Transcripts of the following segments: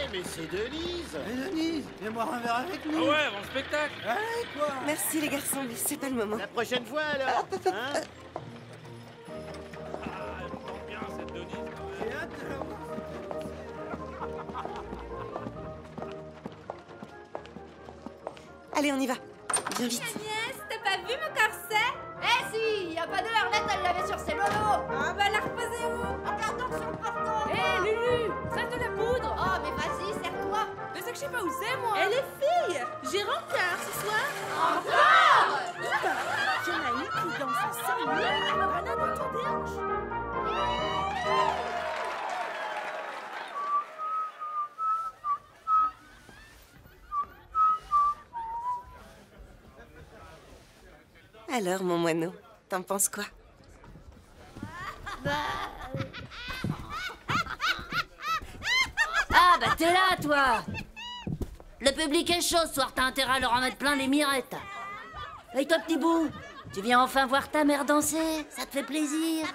mais c'est Denise. Mais Denise, viens boire un verre avec nous. Ah ouais, avant le spectacle. Allez, quoi. Merci les garçons, mais c'est pas le moment. La prochaine fois alors. Hein? Ah, elle me tente bien cette Denise. J'ai hâte de la voir. Allez, on y va. Bien vite. Agnès, t'as pas vu mon corset? Eh si, y a pas d'heure, Arlette, elle l'avait sur ses lolos. Ah bah la reposer où? Regarde donc sur le portant. Hé Lulu, sers de la poudre. Oh mais vas-y, serre-toi. Mais c'est que je sais pas où c'est moi. Et les filles, j'ai rencard ce soir. Encore. J'en ai une qui danse sans lui, alors elle a dans ton déhanche. Alors, mon moineau, t'en penses quoi? Ah bah t'es là, toi. Le public est chaud ce soir, t'as intérêt à leur en mettre plein les mirettes. Et toi, petit bout, tu viens enfin voir ta mère danser? Ça te fait plaisir?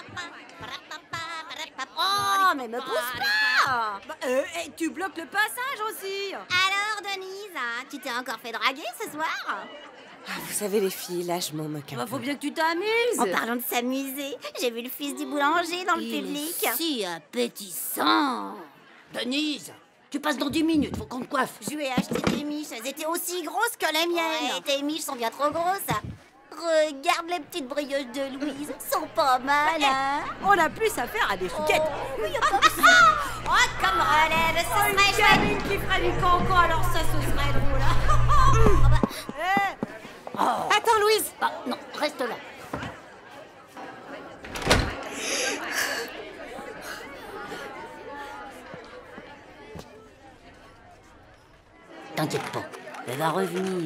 Oh, mais me pousse pas! Tu bloques le passage aussi. Alors Denise, tu t'es encore fait draguer ce soir? Ah, vous savez, les filles, là, je m'en moque un Bah peu. faut bien que tu t'amuses. En parlant de s'amuser, j'ai vu le fils du boulanger dans le Il public. est si appétissant. Denise, tu passes dans 10 minutes, faut qu'on te coiffe. Je lui ai acheté des miches, elles étaient aussi grosses que les miennes. Ouais, tes miches sont bien trop grosses. Regarde les petites brioches de Louise, sont pas mal, hein? On a plus à faire à des chouquettes. Oh, comme relève, ce Une serait chouette. gamine qui ferait du cancan, alors ça ce serait drôle. Attends, Louise. Ah, non, reste là. T'inquiète pas, elle va revenir.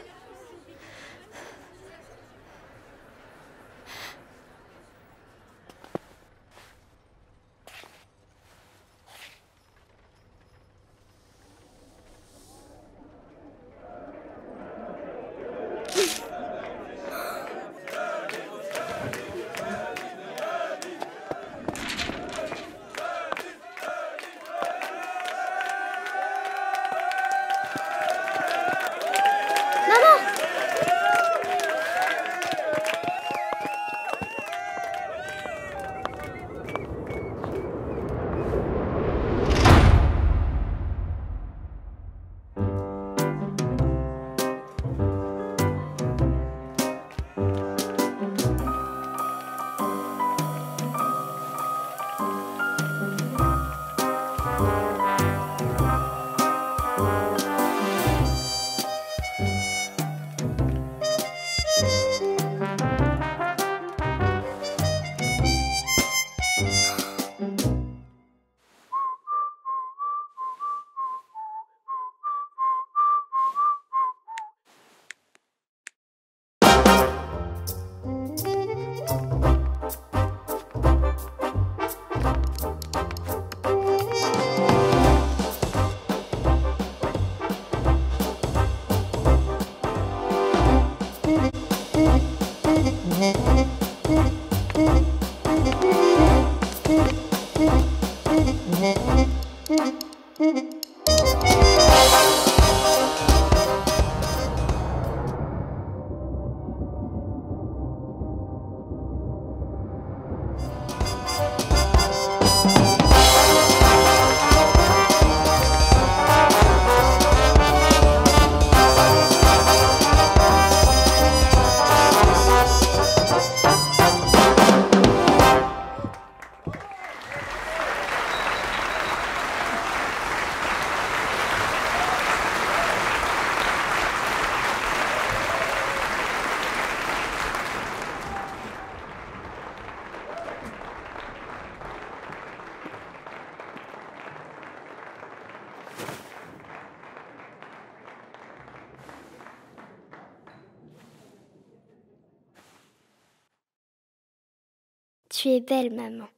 Tu es belle, maman.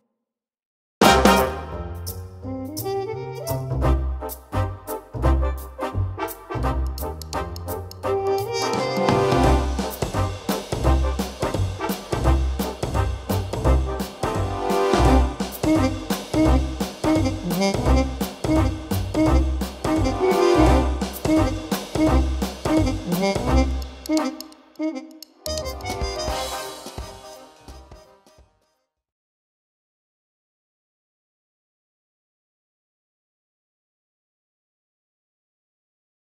Thank you.